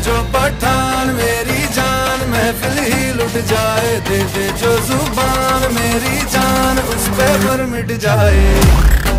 जो पठान मेरी जान, महफिल ही लुट जाए, दे दे जो जुबान मेरी जान, उस पे पर मिट जाए।